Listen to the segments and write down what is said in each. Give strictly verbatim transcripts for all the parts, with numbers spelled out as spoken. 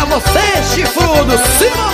você, chifrudo, Simão.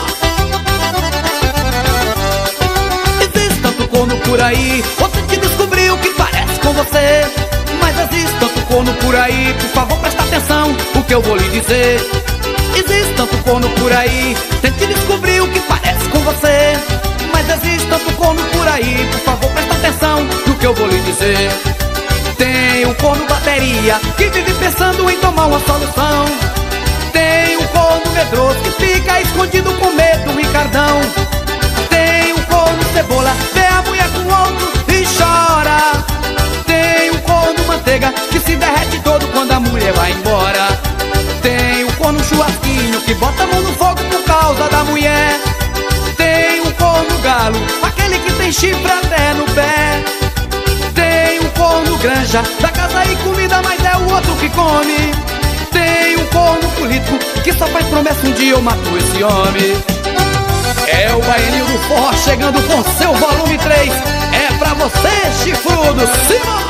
Existe tanto corno por aí, você que descobriu que parece com você. Mas existe tanto corno por aí, por favor presta atenção o que eu vou lhe dizer. Existe tanto corno por aí, tente descobrir o que parece com você. Mas existe tanto corno por aí, por favor presta atenção no que eu vou lhe dizer. Tem um corno bateria que vive pensando em tomar uma solução. Tem um corno medroso que fica escondido com medo, o Ricardão. Tem um corno cebola, vê a mulher com outro e chora. Tem um corno manteiga que se derrete todo quando a mulher vai embora. Tem um corno churrasquinho que bota a mão no fogo por causa da mulher. Tem um corno galo, aquele que tem chifre até no pé. Tem um corno granja, da casa e comida, mas é o outro que come. Tem um corno político que só faz promessa, um dia eu mato esse homem. É o Baianinho do Forró chegando com seu volume três. É pra você, chifrudo, Simão.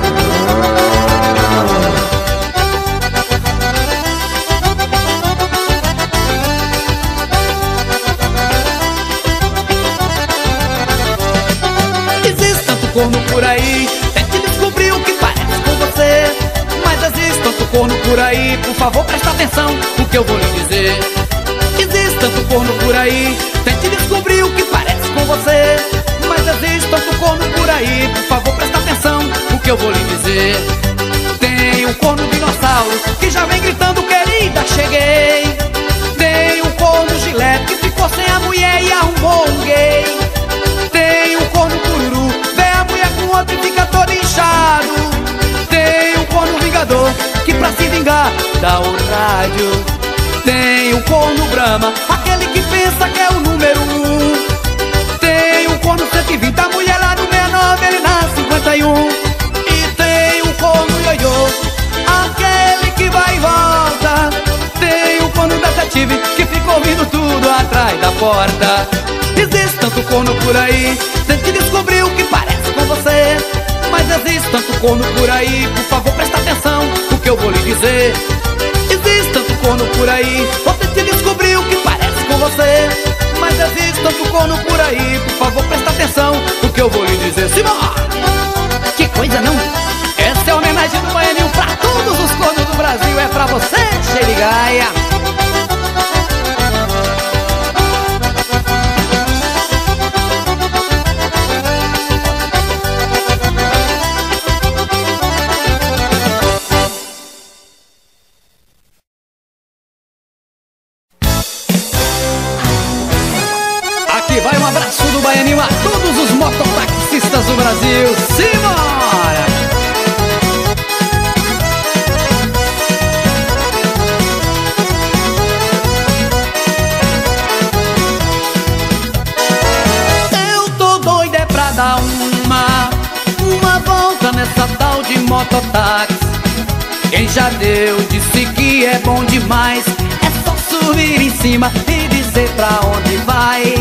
Existe tanto corno por aí, tente descobrir o que parece com você. Mas existe tanto corno por aí, por favor presta atenção no que eu vou lhe dizer. Existe tanto corno por aí, tente descobrir o que parece com você. Mas existe tanto corno por aí, por favor presta atenção no que eu vou lhe dizer. Tem um corno dinossauro que já vem gritando, querida, cheguei. Tem um corno gilete que ficou sem a mulher e arrumou um gay. Tem um corno cururu, vê a mulher com outro e fica todo inchado. Tem um corno vingador que pra se vingar dá o rádio. Tem um corno brama, aquele que pensa que é o número um. Tem um corno cento e vinte, a mulher lá no sessenta e nove, ele na cinquenta e um. E tem um corno ioiô, aquele que vai e volta. Tem um corno detetive que fica ouvindo tudo atrás da porta. Existe tanto corno por aí, tente descobrir o que parece com você. Mas existe tanto corno por aí, por favor presta atenção no que eu vou lhe dizer. Existe tanto corno por aí, vou tentar descobrir o que parece com você. Mas existe tanto corno por aí, por favor presta atenção no que eu vou lhe dizer. Simbora! Que coisa, não? Essa é a homenagem do Baianinho pra todos os cornos do Brasil. É pra você, Xerigaia. Aqui vai um abraço do Baianinho a todos os mototaxistas do Brasil. Simbora! Eu tô doido é pra dar uma Uma volta nessa tal de mototáxi. Quem já deu disse que é bom demais. É só subir em cima e dizer pra onde vai.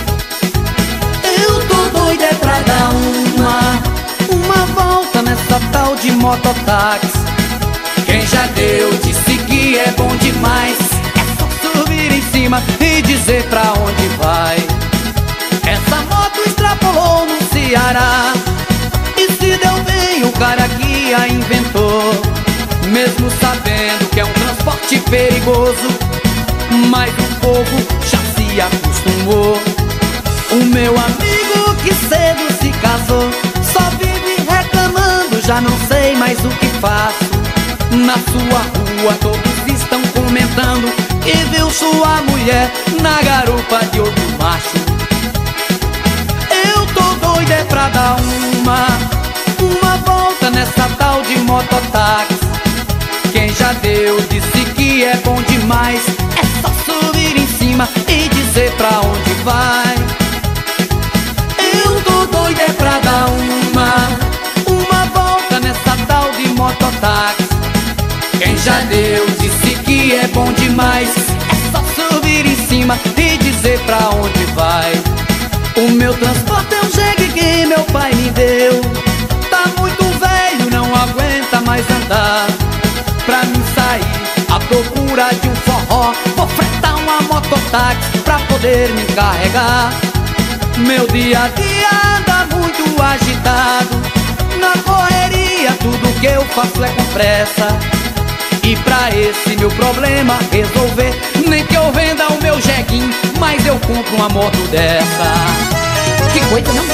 Eu tô doida é pra dar uma Uma volta nessa tal de mototáxi. Quem já deu disse que é bom demais. É só subir em cima e dizer pra onde vai. Essa moto extrapolou no Ceará. E se deu bem o cara que a inventou, mesmo sabendo que é um transporte perigoso. Mas o povo já se acostumou. O meu amigo que cedo se casou só vive reclamando, já não sei mais o que faço. Na sua rua todos estão comentando que viu sua mulher na garupa de outro macho. Eu tô doido é pra dar uma Uma volta nessa tal de mototáxi. Quem já deu disse que é bom demais. É só subir em cima e dizer pra onde vai. Eu tô doido é pra dar uma Uma volta nessa tal de mototáxi. Quem já deu disse que é bom demais. É só subir em cima e dizer pra onde vai. O meu transporte é um jegue que meu pai me deu. Tá muito velho, não aguenta mais andar. Pra mim sair à procura de um forró, vou fretar mototáxi pra poder me carregar. Meu dia a dia anda muito agitado, na correria tudo que eu faço é com pressa. E pra esse meu problema resolver, nem que eu venda o meu jeguinho, mas eu compro uma moto dessa. Que coisa, não?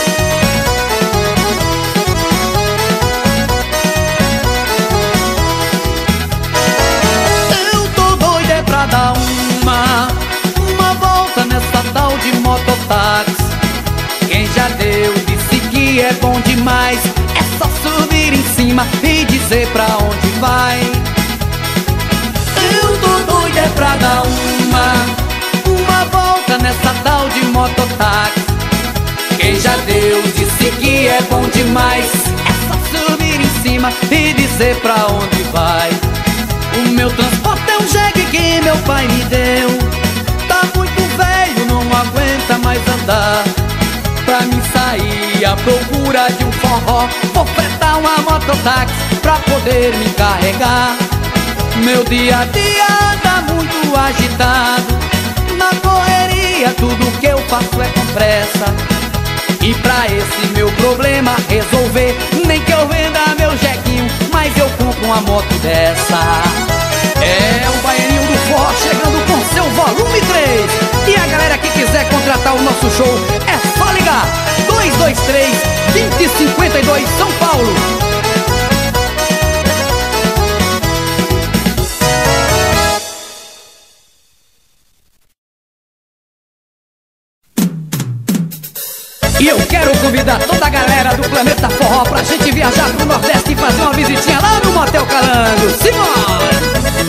Eu tô doido é pra dar uma Uma volta nessa tal de mototáxi. Quem já deu disse que é bom demais, é só subir em cima e dizer pra onde vai. Eu tô doido é pra dar uma Uma volta nessa tal de mototáxi. Quem já deu disse que é bom demais, é só subir em cima e dizer pra onde vai. O meu transporte é um jegue que meu pai me deu, tá muito velho, não aguenta mais andar. Pra mim sair à procura de um forró, vou fretar uma mototáxi pra poder me carregar. Meu dia a dia anda muito agitado, na correria tudo que eu faço é com pressa. E pra esse meu problema resolver, nem que eu venda meu jequinho, mas eu compro uma moto dessa. É o Baianinho do Forró chegando com seu volume três. E a galera que quiser contratar o nosso show, é só ligar dois dois três, dois zero cinco dois, São Paulo. E eu quero convidar toda a galera do Planeta Forró pra gente viajar pro Nordeste e fazer uma visitinha lá no Motel Calango. Simbora!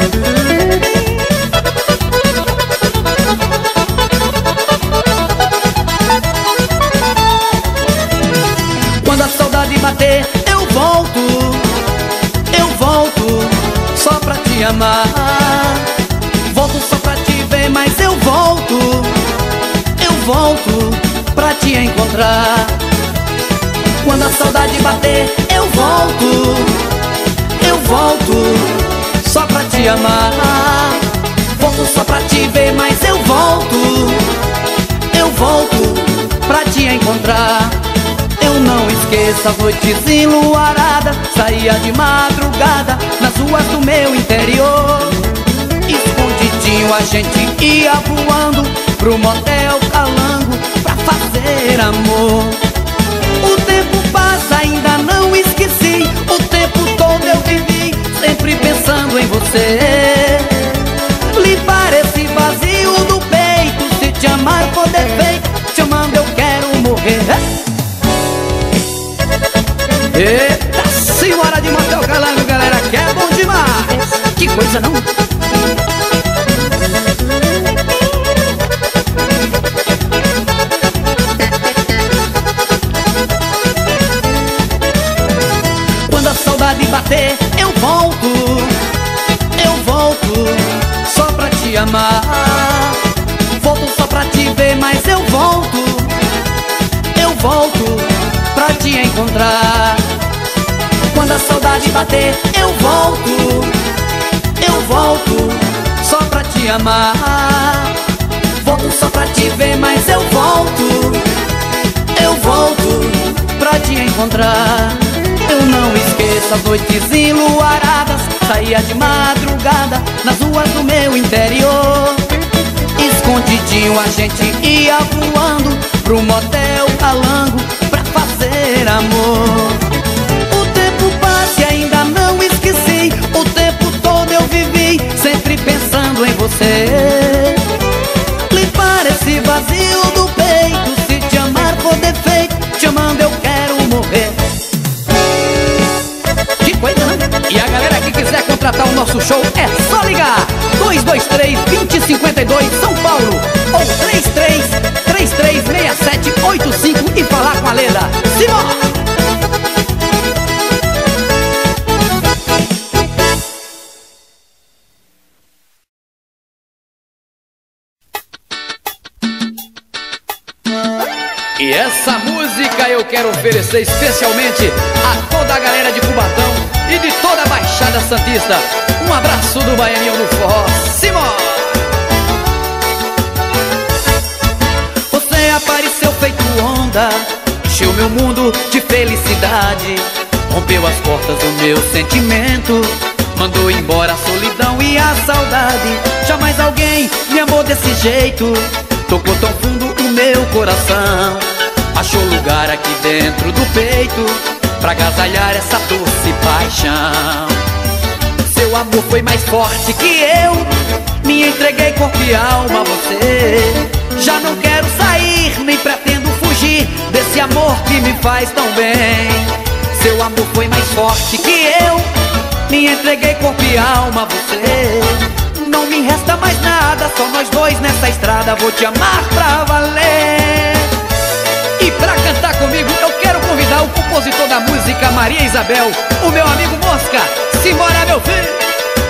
Quando a saudade bater, eu volto, eu volto só pra te amar. Volto só pra te ver, mas eu volto, eu volto pra te encontrar. Quando a saudade bater, eu volto, eu volto só pra te amar. Volto só pra te ver, mas eu volto, eu volto pra te encontrar. Eu não esqueço as noites enluaradas, saía de madrugada nas ruas do meu interior. Escondidinho a gente ia voando pro Motel Calango pra fazer amor. O tempo passa, ainda não esqueci, o tempo todo eu vivi sempre pensando em você. Limpar esse vazio do peito, se te amar for defeito, te amando eu quero morrer. Eita, senhora de Motel Calango, galera, que é bom demais. Que coisa, não? Quando a saudade bater, eu volto, eu volto só pra te amar. Volto só pra te ver, mas eu volto, eu volto pra te encontrar. Quando a saudade bater, eu volto, eu volto só pra te amar. Volto só pra te ver, mas eu volto, eu volto pra te encontrar. Eu não esqueço as noites enluaradas, saía de madrugada nas ruas do meu interior. Escondidinho a gente ia voando pro Motel Calango pra fazer amor. O tempo passa e ainda não esqueci, o tempo todo eu vivi sempre pensando em você. Limpar esse vazio do peito, se te amar for defeito, te amando eu quero morrer. Que coisa, né? E a galera que quiser contratar o nosso show, é só ligar dois dois três, dois zero cinco dois, São Paulo, ou três três três três seis sete oito cinco e falar com a Leda. Simbora! E essa música eu quero oferecer especialmente a toda a galera de Cubatão e de toda a Baixada Santista. Um abraço do Baianinho do Forró. Simbora! onda, encheu meu mundo de felicidade, rompeu as portas do meu sentimento, mandou embora a solidão e a saudade. Jamais alguém me amou desse jeito, tocou tão fundo o meu coração, achou lugar aqui dentro do peito pra agasalhar essa doce paixão. Seu amor foi mais forte que eu, me entreguei corpo e alma a você. Já não quero sair, nem pretendo fugir desse amor que me faz tão bem. Seu amor foi mais forte que eu, me entreguei corpo e alma a você. Não me resta mais nada, só nós dois nessa estrada, vou te amar pra valer. E pra cantar comigo eu quero convidar o compositor da música, Maria Isabel, o meu amigo Mosca. Simbora, meu filho!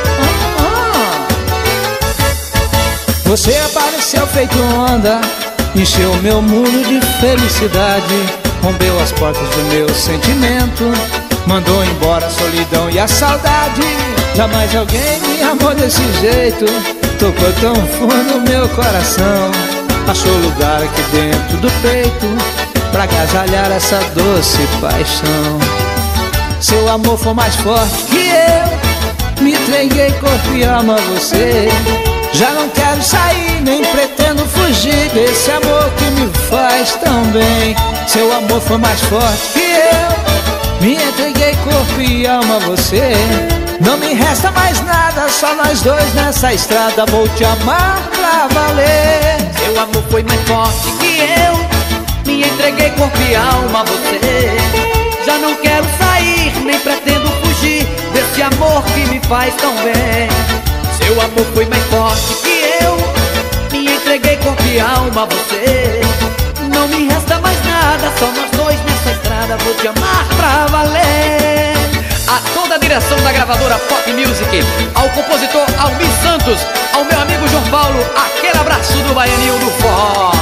Você apareceu feito onda, encheu meu mundo de felicidade, rompeu as portas do meu sentimento, mandou embora a solidão e a saudade. Jamais alguém me amou desse jeito, tocou tão fundo o meu coração, achou lugar aqui dentro do peito pra agasalhar essa doce paixão. Seu amor foi mais forte que eu, me entreguei corpo e alma a você. Já não quero sair, nem pretendo fugir desse amor que me faz tão bem. Seu amor foi mais forte que eu, me entreguei corpo e alma a você. Não me resta mais nada, só nós dois nessa estrada, vou te amar pra valer. Seu amor foi mais forte que eu, me entreguei corpo e alma a você. Já não quero sair, nem pretendo fugir desse amor que me faz tão bem. Seu amor foi mais forte que eu, me entreguei corpo e alma a você. Não me resta mais nada, só nós dois nessa estrada, vou te amar pra valer. A toda a direção da gravadora Pop Music, ao compositor Almir Santos, ao meu amigo João Paulo, aquele abraço do Baianinho do Forró.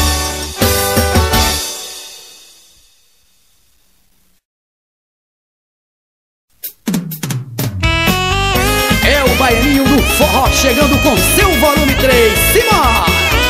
Baianinho do Forró chegando com seu volume três. Simão!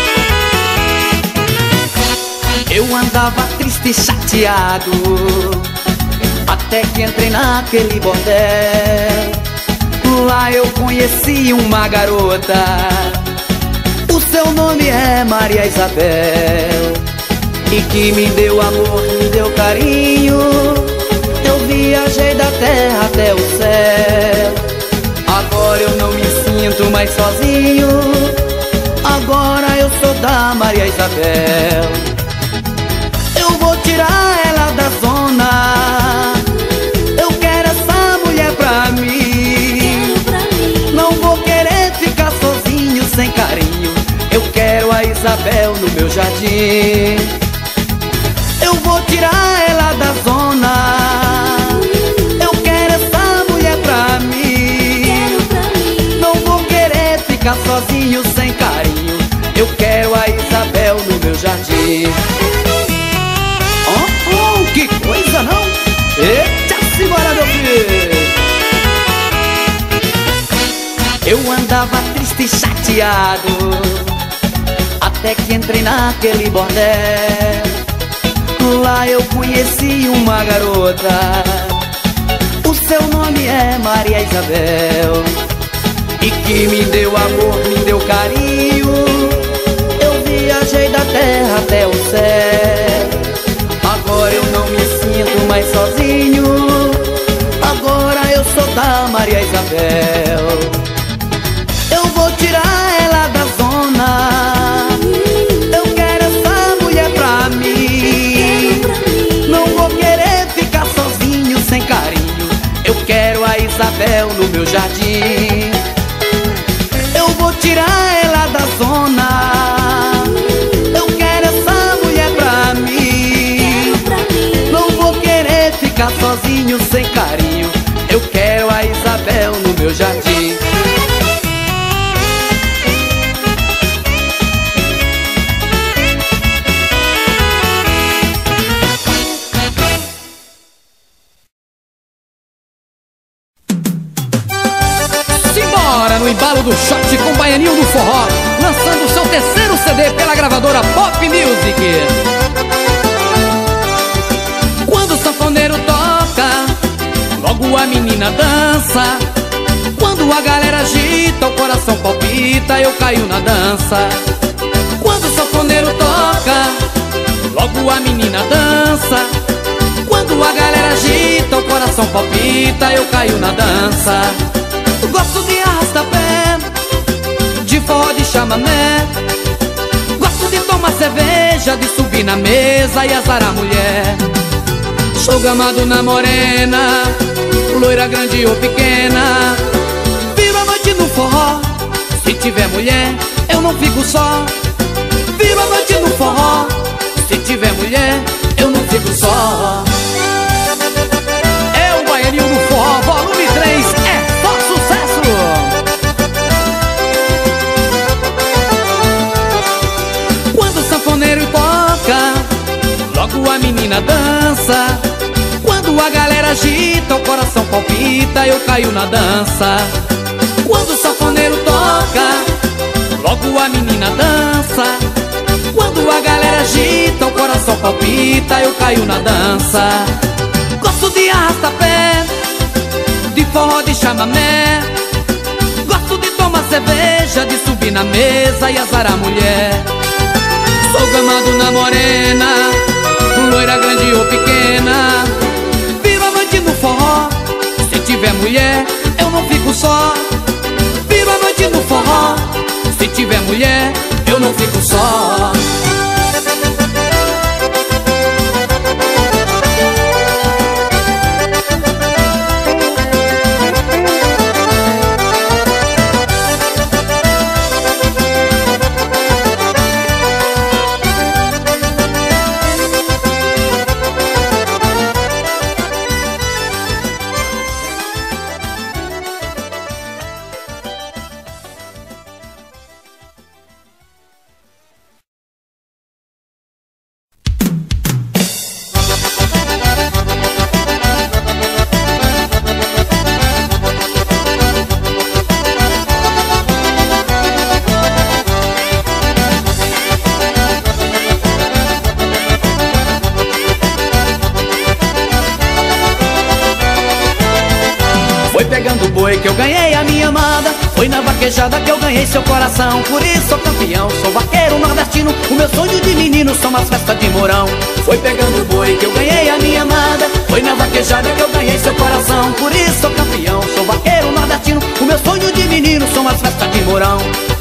Eu andava triste e chateado, até que entrei naquele bordel. Lá eu conheci uma garota, o seu nome é Maria Isabel, e que me deu amor, me deu carinho. Eu viajei da terra até o céu. Agora eu não me sinto mais sozinho, agora eu sou da Maria Isabel. Eu vou tirar ela da zona, eu quero essa mulher pra mim. Não vou querer ficar sozinho sem carinho, eu quero a Isabel no meu jardim. Eu vou tirar ela da zona, eu quero essa mulher pra mim. Ficar sozinho sem carinho, eu quero a Isabel no meu jardim. Oh, oh, que coisa não? Eita, simbora, meu filho! Eu andava triste e chateado, até que entrei naquele bordel. Lá eu conheci uma garota, o seu nome é Maria Isabel, e que me deu amor, me deu carinho. Eu viajei da terra até o céu. Agora eu não me sinto mais sozinho, agora eu sou da Maria Isabel. Eu vou tirar ela da zona, eu quero essa mulher pra mim. Não vou querer ficar sozinho sem carinho, eu quero a Isabel no meu jardim. Eu vou tirar ela da zona, eu quero essa mulher pra mim. Não vou querer ficar sozinho sem carinho, eu quero a Isabel no meu jardim. No embalo do shot com o Baianinho do Forró, lançando seu terceiro C D pela gravadora Pop Music. a menina dança. Quando a galera agita, o coração palpita, eu caio na dança. Quando o sanfoneiro toca, logo a menina dança. Quando a galera agita, o coração palpita, eu caio na dança. Gosto de arrasta-pé, de forró, de chamamé. Gosto de tomar cerveja, de subir na mesa e azar a mulher. Sou gamado na morena, loira grande ou pequena. Viro a noite no forró, se tiver mulher, eu não fico só. Viro a noite no forró, se tiver mulher, eu não fico só. É o Baianinho no Forró, volume três, é só sucesso! Quando o sanfoneiro toca, logo a menina dança. Quando a galera agita, o coração palpita, eu caio na dança. Quando o sanfoneiro toca, logo a menina dança. Quando a galera agita, o coração palpita, eu caio na dança. Gosto de arrasta-pé, de forró, de chamamé. Gosto de tomar cerveja, de subir na mesa e azar a mulher. Sou gamado na morena, loira grande ou pequena. Viro a noite no forró, se tiver mulher, eu não fico só. Viro a noite no forró, se tiver mulher, eu não fico só. Que eu ganhei a minha amada, foi na vaquejada que eu ganhei seu coração. Por isso sou campeão, sou vaqueiro nordestino. O meu sonho de menino são as festas de Mourão. Foi pegando boi que eu ganhei a minha amada, foi na vaquejada que eu ganhei seu coração. Por isso sou campeão, sou vaqueiro nordestino. O meu sonho de menino são as festas de Mourão.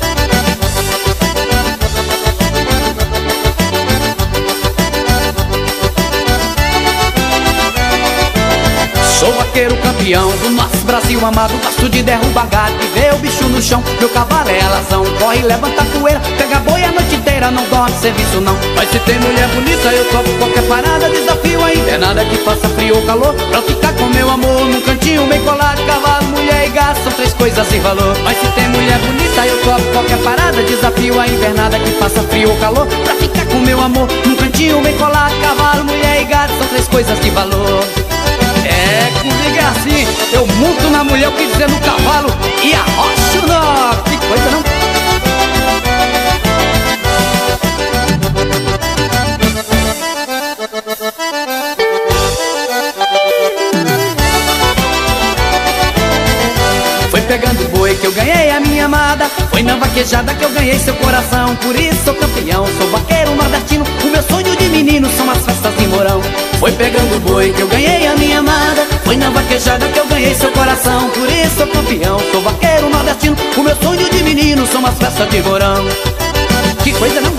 Sou vaqueiro campeão do nosso Brasil amado. Gosto de derrubar gato e ver o bicho no chão. Meu cavalo é alazão, corre, levanta poeira, pega boi a noite inteira, não dorme serviço não. Mas se tem mulher bonita eu topo qualquer parada. Desafio a invernada que faça frio ou calor, pra ficar com meu amor num cantinho bem colado. Cavalo, mulher e gato são três coisas sem valor. Mas se tem mulher bonita eu topo qualquer parada. Desafio a invernada que faça frio ou calor, pra ficar com meu amor num cantinho bem colado. Cavalo, mulher e gato são três coisas de valor. É, comigo é assim, eu monto na mulher, o que dizer no cavalo e arrocho nó. Que coisa, não? Foi pegando boi que eu ganhei a minha amada, foi na vaquejada que eu ganhei seu coração. Por isso sou campeão, sou vaqueiro nordestino. O meu sonho de menino são as festas de Mourão. Foi pegando boi que eu ganhei a minha amada, foi na vaquejada que eu ganhei seu coração. Por isso sou campeão, sou vaqueiro nordestino. O meu sonho de menino são as festas de Mourão. Que coisa, não?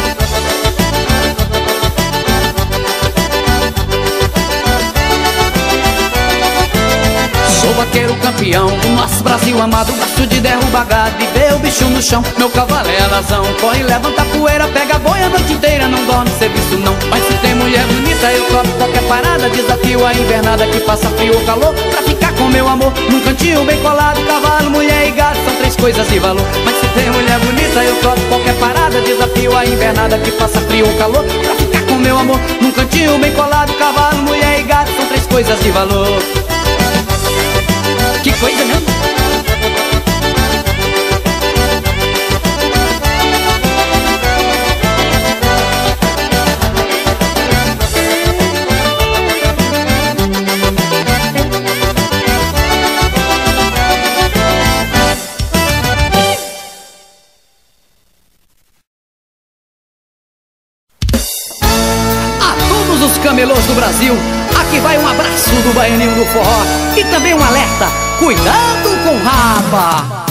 Sou vaqueiro campeão do nosso Brasil amado. Gosto de derrubar gado e ver o bicho no chão. Meu cavalo é alazão, corre, levanta poeira, pega boi a noite inteira, não dorme serviço não. Mas se tem mulher bonita eu topo qualquer parada. Desafio a invernada que faça frio ou calor, pra ficar com meu amor num cantinho bem colado. Cavalo, mulher e gato são três coisas de valor. Mas se tem mulher bonita eu topo qualquer parada. Desafio a invernada que faça frio ou calor, pra ficar com meu amor num cantinho bem colado. Cavalo, mulher e gato são três coisas de valor. Que coisa mesmo? camelôs do Brasil. Aqui vai um abraço do baianinho do forró e também um alerta: cuidado com o rapa.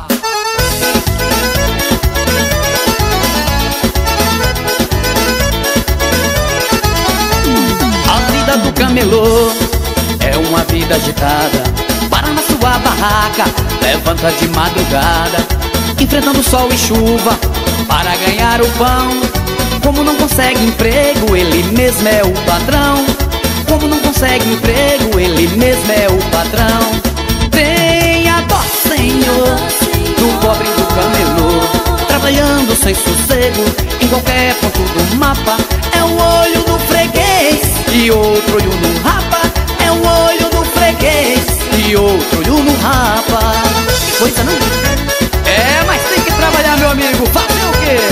A vida do camelô é uma vida agitada. Para na sua barraca, levanta de madrugada, enfrentando sol e chuva para ganhar o pão. Como não consegue emprego, ele mesmo é o patrão. Como não consegue emprego, ele mesmo é o patrão. Tenha dó, Senhor, do pobre do camelô, trabalhando sem sossego em qualquer ponto do mapa. É um olho no freguês e outro olho no rapa. É um olho no freguês e outro olho no rapa. Que coisa, não? É, mas tem que trabalhar, meu amigo. Fazer o quê?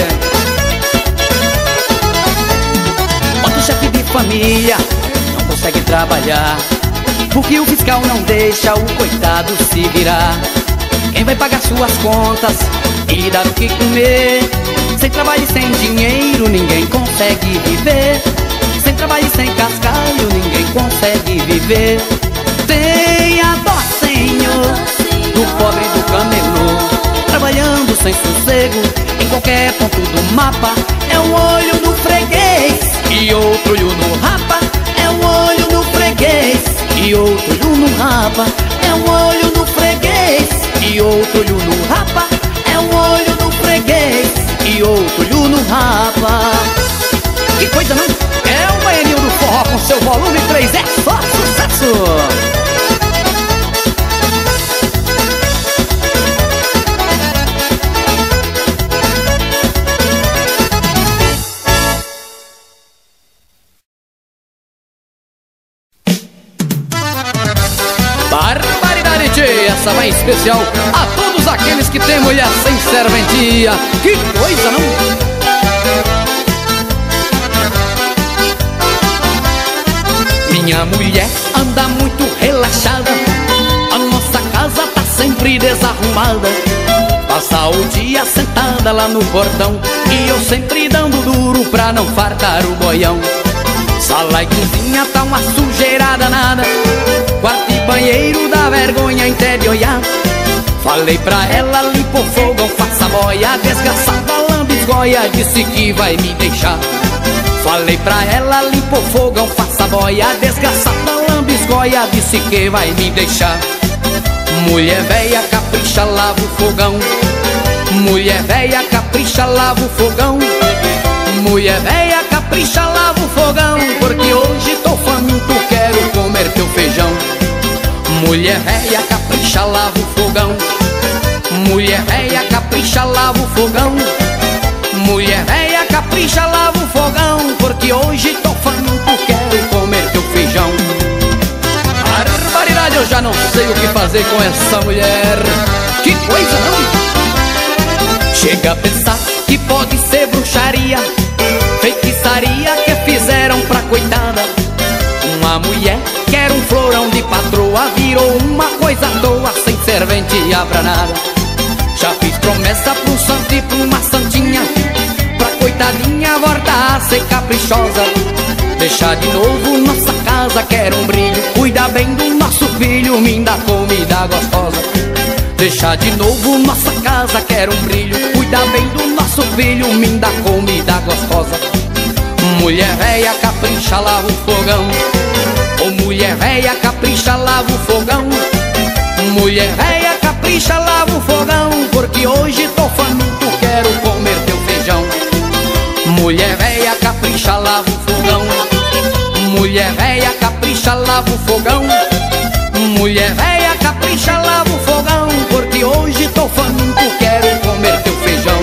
Quando o chefe de família não consegue trabalhar, porque o fiscal não deixa o coitado se virar. Quem vai pagar suas contas e lhe dar o que comer? Sem trabalho e sem dinheiro ninguém consegue viver. Sem trabalho e sem cascalho ninguém consegue viver. Tenha dó, Senhor, do pobre do camelô, trabalhando sem sossego em qualquer ponto do mapa. É um olho no freguês e outro olho no rapa. É um olho no freguês e outro olho no rapa. É um olho no freguês e outro olho no rapa. É um olho no freguês e outro olho no rapa. Que coisa, não? É o baianinho do forró com seu volume três. É só sucesso! Barbaridade, tchê! Essa vai em especial a todos aqueles que têm mulher sem serventia. Que coisa, não? Minha mulher anda muito relaxada, a nossa casa tá sempre desarrumada. Passa o dia sentada lá no portão e eu sempre dando duro pra não fartar o boião. Sala e cozinha tá uma sujeira danada, quarto e banheiro dá vergonha até de olhar. Falei pra ela, limpa o fogão, faça boia, desgraçada lambisgoia, disse que vai me deixar. Falei pra ela, limpa o fogão, faça boia, desgraçada lambisgoia, disse que vai me deixar. Mulher véia, capricha, lava o fogão. Mulher véia, capricha, lava o fogão. Mulher véia, capricha, lava o fogão, porque hoje tô faminto, quero comer teu feijão. Mulher véia, capricha, lava o fogão. Mulher véia, capricha, lava o fogão. Mulher véia, capricha, lava o fogão, porque hoje tô faminto, quero comer teu feijão. Barbaridade, eu já não sei o que fazer com essa mulher. Que coisa, não? Chega a pensar que pode ser bruxaria, feitiçaria que fizeram pra coitada. Uma mulher que era um florão de patroa virou uma coisa à toa, sem serventia pra nada. Já fiz promessa pra um santo e pra uma santinha, pra coitadinha voltar a ser caprichosa. Deixar de novo nossa casa, quer um brilho, cuida bem do nosso filho, me dá comida gostosa. Deixar de novo nossa casa, quer um brilho, cuida bem do nosso filho, me dá comida gostosa. Mulher véia, capricha, lava o fogão. Ô mulher véia, capricha, lava o fogão. Mulher véia, capricha, lava o fogão, porque hoje tô faminto, quero comer teu feijão. Mulher véia, capricha, lava o fogão. Mulher véia, capricha, lava o fogão. Mulher véia, capricha, lava o fogão, porque hoje tô faminto, quero comer teu feijão.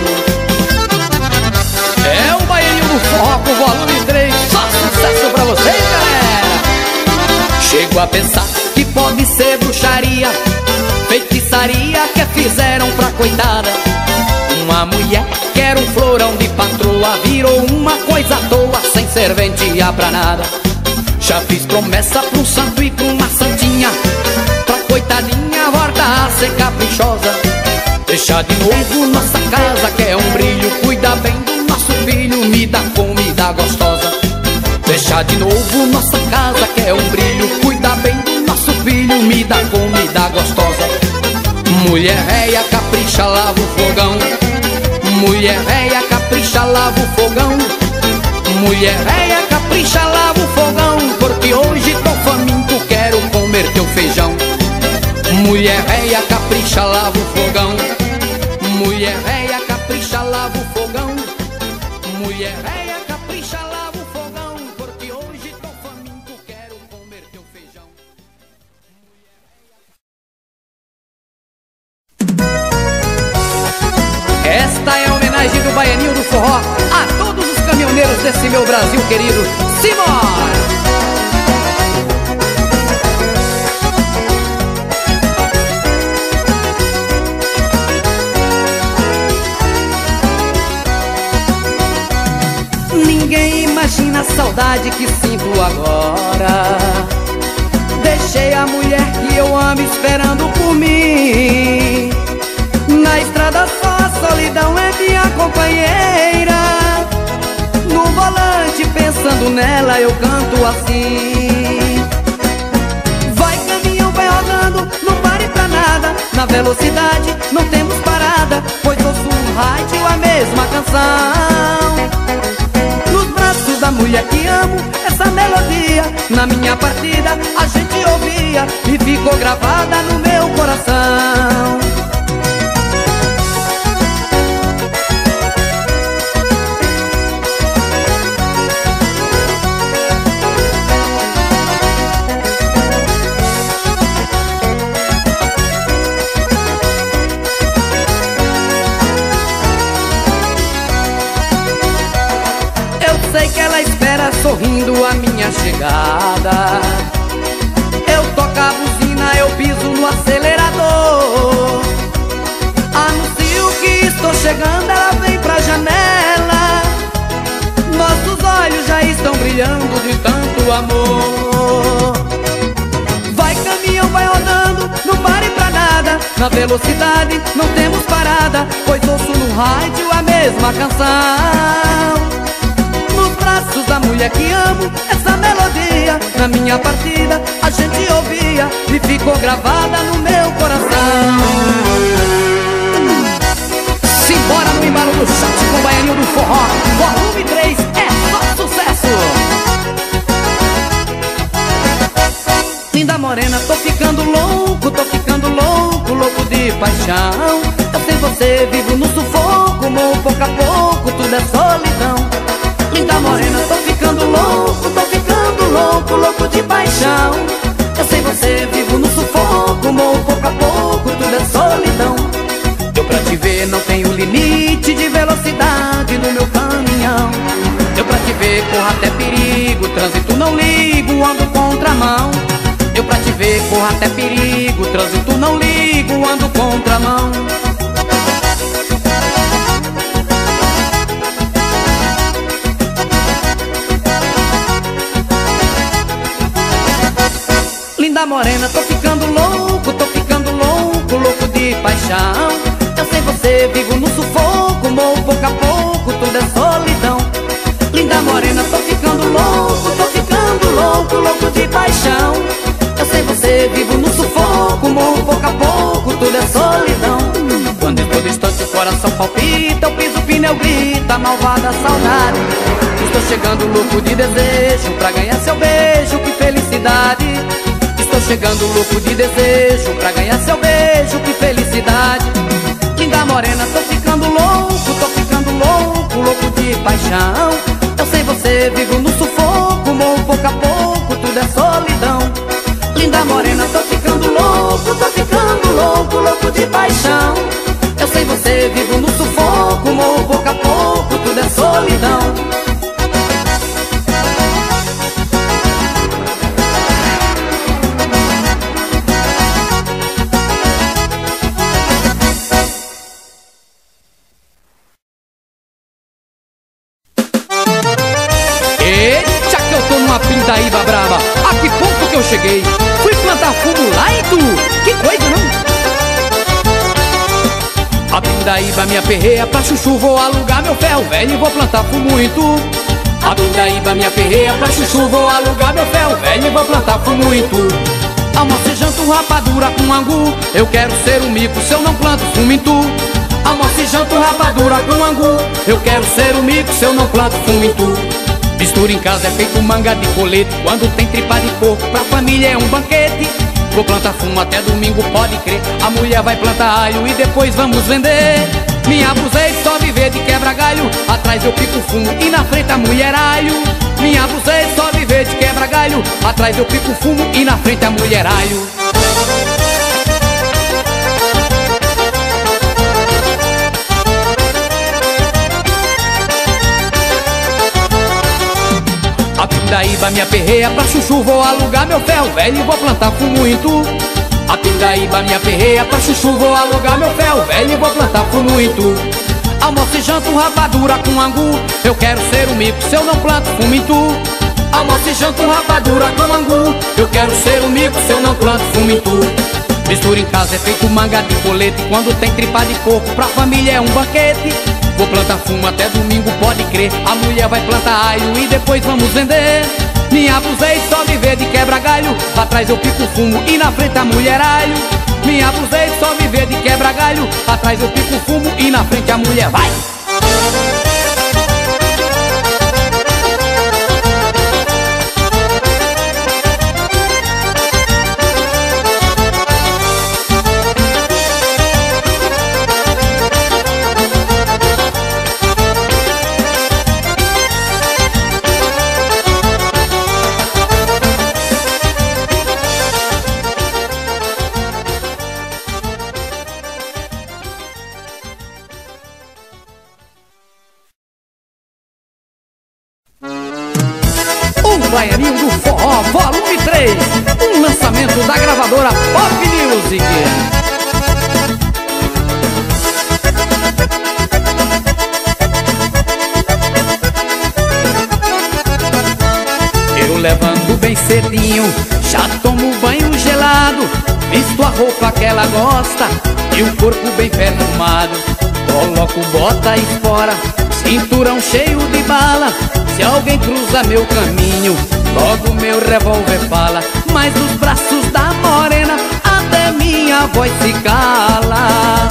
É o baianinho do forró com volume três, só sucesso pra vocês, galera. Chego a pensar que pode ser bruxaria, feitiçaria que fizeram pra coitada. Uma mulher que era um florão de patroa virou uma coisa à toa, sem serventia pra nada. Já fiz promessa pra um santo e pra uma santinha, pra coitadinha voltar a ser caprichosa. Deixar de novo nossa casa, que é um brilho, cuida bem do nosso filho, me dá comida gostosa. Deixar de novo Mulher véia capricha, lava o fogão. Mulher véia capricha, lava o fogão. Mulher véia capricha, lava o fogão, porque hoje tô faminto, quero comer teu feijão. Mulher véia capricha, lava o fogão. Mulher véia capricha, lava o fogão. Mulher véia capricha, lava o fogão, porque hoje tô faminto, quero comer teu feijão. Esta é a homenagem do Baianinho do Forró a todos os caminhoneiros desse meu Brasil querido. Simbora! Ninguém imagina a saudade que sinto agora. Deixei a mulher que eu amo esperando por mim. Na estrada só a solidão é minha companheira. No volante pensando nela eu canto assim. Vai caminhão, vai rodando, não pare pra nada. Na velocidade não temos parada, pois ouço no rádio a mesma canção. Nos braços da mulher que amo, essa melodia na minha partida a gente ouvia e ficou gravada no meu coração. Sei que ela espera sorrindo a minha chegada. Eu toco a buzina, eu piso no acelerador. Anuncio que estou chegando, ela vem pra janela. Nossos olhos já estão brilhando de tanto amor. Vai caminhão, vai rodando, não pare pra nada. Na velocidade não temos parada, pois ouço no rádio a mesma canção. Nos braços da mulher que amo, essa melodia na minha partida a gente ouvia e ficou gravada no meu coração. Simbora no embalo do chat com o Baianinho do Forró. Volume três é só sucesso. Linda morena, tô ficando louco, tô ficando louco, louco de paixão. Eu sem você vivo no sufoco, morro pouco a pouco, tudo é solidão. Linda morena, tô ficando louco, tô ficando louco, louco de paixão. Eu sem você vivo no sufoco, morro pouco a pouco, tudo é solidão. Eu pra te ver não tenho limite de velocidade no meu caminhão. Eu pra te ver corro até perigo, trânsito não ligo, ando contramão. Eu pra te ver corro até perigo, trânsito não ligo, ando contramão. Linda morena, tô ficando louco, tô ficando louco, louco de paixão. Eu sem você vivo no sufoco, morro pouco a pouco, tudo é solidão. Linda morena, tô ficando louco, tô ficando louco, louco de paixão. Eu sem você vivo no sufoco, morro pouco a pouco, tudo é solidão. Quando em todo instante o coração palpita, eu piso o pneu, grita, malvada saudade. Estou chegando louco de desejo pra ganhar seu beijo, que felicidade. Estou chegando louco de desejo pra ganhar seu beijo, que felicidade. Linda morena, tô ficando louco, tô ficando louco, louco de paixão. Eu sem você vivo no sufoco, morro pouco a pouco, tudo é solidão. Linda morena, tô ficando louco, tô ficando louco, louco de paixão. Eu sem você vivo no sufoco, morro pouco a pouco, tudo é solidão. Eita, que eu tô numa pindaíba brava. A que ponto que eu cheguei? Fui plantar fumo lá e tu? Que coisa, não? A pindaíba minha perreia, pra chuchu vou alugar meu ferro velho e vou plantar fumo em tu. A pindaíba minha perreia, pra chuchu vou alugar meu ferro velho e vou plantar fumo em tu. Almoço e janto, rapadura com angu. Eu quero ser um mico se eu não planto fumo em tu. Almoço e janto, rapadura com angu. Eu quero ser um mico se eu não planto fumo em tu. Mistura em casa é feito manga de colete. Quando tem tripa de porco, pra família é um banquete. Vou plantar fumo até domingo, pode crer. A mulher vai plantar alho e depois vamos vender. Me abusei, só viver de quebra-galho. Atrás eu pico fumo e na frente a mulher alho. Me abusei, só viver de quebra-galho. Atrás eu pico fumo e na frente a mulher alho. A pindaíba me aperreia pra chuchu, vou alugar meu ferro velho e vou plantar fumo em tu. A pindaíba me aperreia pra chuchu, vou alugar meu ferro velho e vou plantar fumo em tu. Almoço e janto, rapadura com angu. Eu quero ser um mico se eu não planto fumo em tu. Almoço e janto, rapadura com angu. Eu quero ser um mico se eu não planto fumo em tu. Mistura em casa é feito manga de colete. Quando tem tripa de porco, pra família é um banquete. Vou plantar fumo até domingo, pode crer. A mulher vai plantar alho e depois vamos vender. Me abusei, só viver de quebra-galho. Atrás eu pico fumo e na frente a mulher alho. Me abusei, só viver de quebra-galho. Atrás eu pico fumo e na frente a mulher vai. Baianinho do Forró, volume três. Um lançamento da gravadora Pop Music. Eu levanto bem cedinho, já tomo banho gelado, visto a roupa que ela gosta e o corpo bem perfumado. Coloco bota e espora, cinturão cheio de bala. Se alguém cruza meu caminho, logo meu revólver fala. Mas nos braços da morena até minha voz se cala.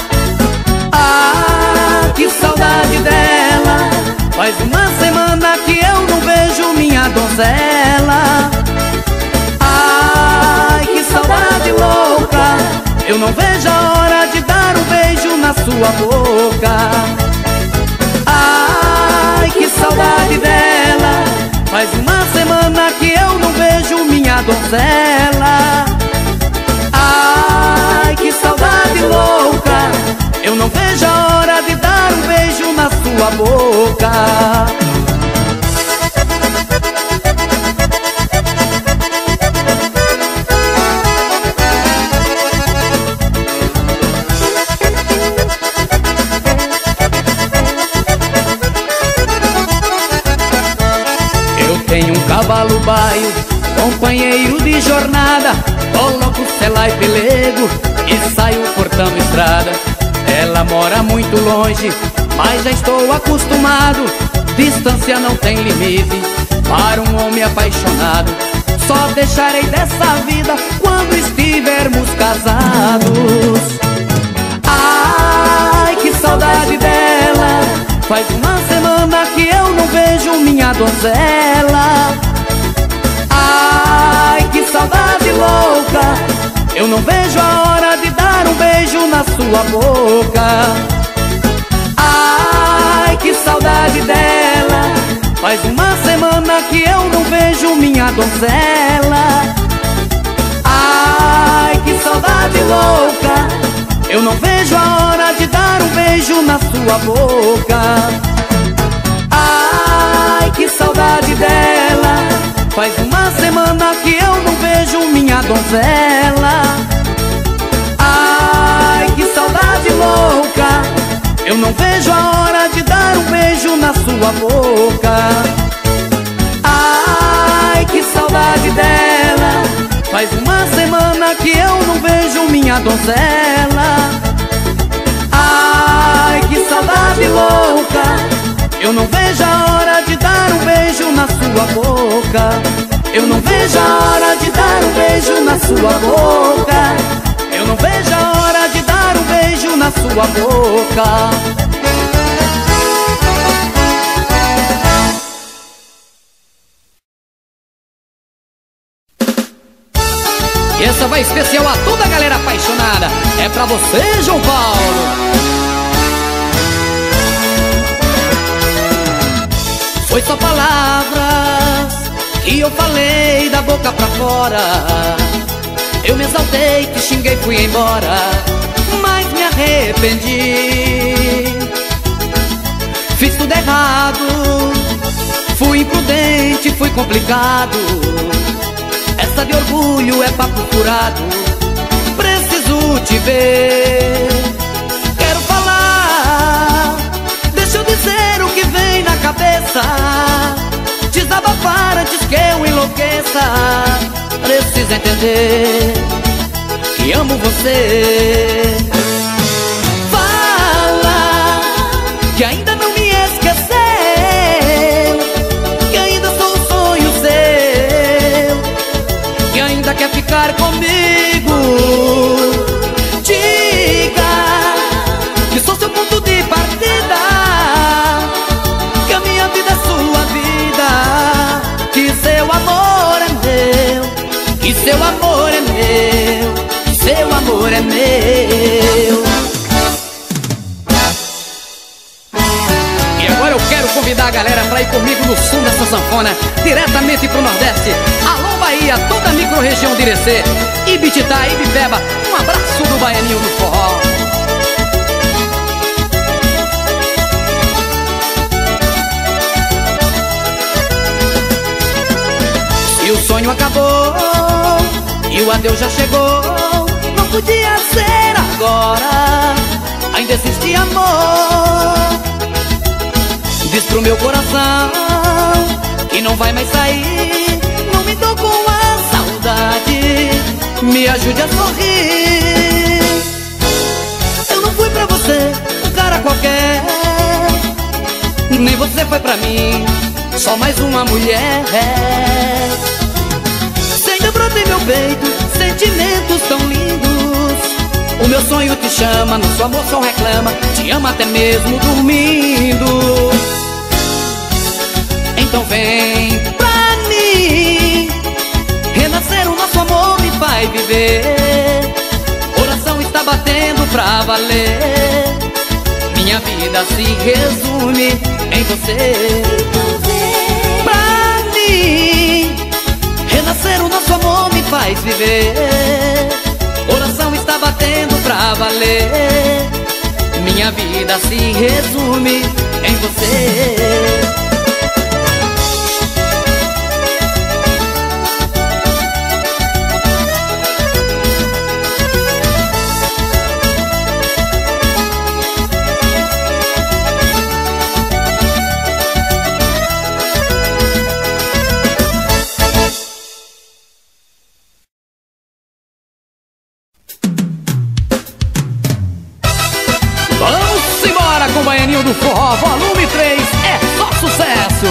Ah, que saudade dela. Faz uma semana que eu não vejo minha donzela. Ai, que saudade louca. Eu não vejo a hora de dar um beijo na sua boca. Ai, que saudade dela. Faz uma semana que eu não vejo minha donzela. Ai, que saudade louca. Eu não vejo a hora de dar um beijo na sua boca. Tenho um cavalo baio, companheiro de jornada. Coloco sela e pelego e saio cortando estrada. Ela mora muito longe, mas já estou acostumado. Distância não tem limite para um homem apaixonado. Só deixarei dessa vida quando estivermos casados. Ai, que saudade dela. Faz uma semana que eu não vejo minha donzela. Ai, que saudade louca. Eu não vejo a hora de dar um beijo na sua boca. Ai, que saudade dela. Faz uma semana que eu não vejo minha donzela. Ai, que saudade louca. Eu não vejo a hora de dar um beijo na sua boca. Ai, que saudade dela. Faz uma semana que eu não vejo minha donzela. Ai, que saudade louca. Eu não vejo a hora de dar um beijo na sua boca. Ai, que saudade dela. Faz uma semana que eu não vejo minha donzela. Ai, que saudade louca. Eu não vejo a hora de dar um beijo na sua boca. Eu não vejo a hora de dar um beijo na sua boca. Eu não vejo a hora de dar um beijo na sua boca. E essa vai especial a toda a galera apaixonada. É pra você, João Paulo. Foi só palavras que eu falei da boca pra fora. Eu me exaltei, te xinguei, fui embora, mas me arrependi. Fiz tudo errado, fui imprudente, fui complicado. Essa de orgulho é papo furado. Preciso te ver. Quero falar, deixa eu dizer o que vem na cabeça. Desabafar antes que eu enlouqueça. Preciso entender que amo você. Fala que ainda não me esqueceu, que ainda sou um sonho seu, que ainda quer ficar comigo. Diga que sou seu ponto de partida, que a minha vida é sua vida, que seu amor é meu, que seu amor é meu, que seu amor é meu. E agora eu quero convidar a galera pra ir comigo no som dessa sanfona, diretamente pro Nordeste. Alô Bahia, toda a micro-região de Irecê, Ibititá, Ibipeba, um abraço do Baianinho do Forró. E o sonho acabou, e o adeus já chegou. Não podia ser agora, ainda existe amor. Diz pro meu coração que não vai mais sair. Não me dou com a saudade, me ajude a sorrir. Eu não fui pra você um cara qualquer, nem você foi pra mim só mais uma mulher. Você ainda brota em meu peito sentimentos tão lindos. O meu sonho te chama, nosso amor só reclama, te ama até mesmo dormindo. Então vem pra mim, renascer o nosso amor me faz viver. Coração está batendo pra valer, minha vida se resume em você. Então vem pra mim, renascer o nosso amor me faz viver. Coração está batendo pra valer, minha vida se resume em você. Com o Baianinho do Forró, volume três, é só sucesso.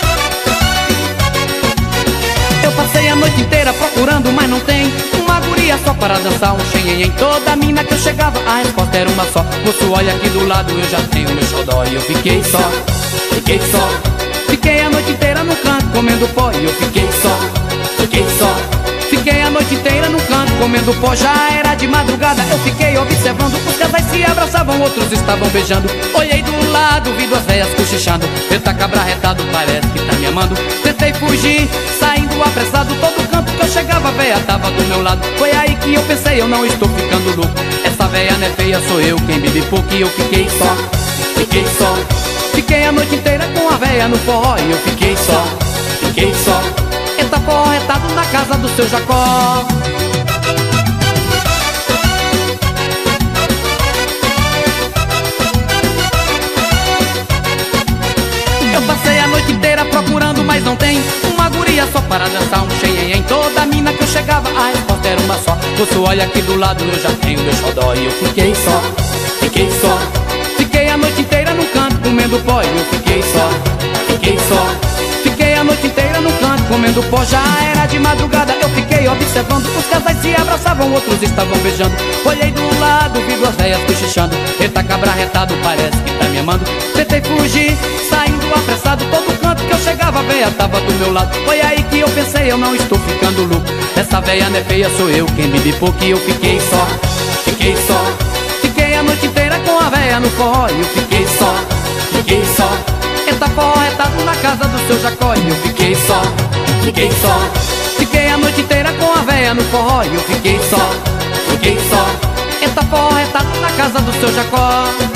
Eu passei a noite inteira procurando, mas não tem uma guria só para dançar um xenhen. Em toda mina que eu chegava, a resposta era uma só. Moço, olha aqui do lado, eu já tenho meu xodó. E eu fiquei só, fiquei só. Fiquei a noite inteira no canto, comendo pó. E eu fiquei só, fiquei só. Fiquei a noite inteira no canto, comendo pó. Já era de madrugada, eu fiquei observando. Os casais se abraçavam, outros estavam beijando. Olhei do lado, vi duas velhas cochichando. Eita cabra retado, parece que tá me amando. Tentei fugir, saindo apressado. Todo canto que eu chegava, a véia tava do meu lado. Foi aí que eu pensei, eu não estou ficando louco. Essa véia não é feia, sou eu quem bebe pouco. E eu fiquei só, fiquei só. Fiquei a noite inteira com a véia no forró. E eu fiquei só, fiquei só. Eita forró retado na casa do seu Jacó. Eu passei a noite inteira procurando, mas não tem uma guria só para dançar um xenhen. Em toda mina que eu chegava, a resposta era uma só. Você olha aqui do lado, eu já tenho meu xodó. E eu fiquei só, fiquei só. Fiquei a noite inteira no canto comendo pó. E eu fiquei só, fiquei só. Fiquei a noite inteira no canto comendo pó, já era de madrugada. Eu fiquei observando, os casais se abraçavam, outros estavam beijando. Olhei do lado, vi duas velhas cochichando. Eita cabra retado, parece que tá me amando. Tentei fugir, saindo apressado. Todo canto que eu chegava, a véia tava do meu lado. Foi aí que eu pensei, eu não estou ficando louco. Essa véia não é feia, sou eu quem me bipou, que eu fiquei só, fiquei só. Fiquei a noite inteira com a véia no forró e eu fiquei só, fiquei só. Eita forró retado na casa do seu Jacó e eu fiquei só, fiquei só. Fiquei a noite inteira com a véia no forró e eu fiquei só, fiquei só. Eita forró retado na casa do seu Jacó.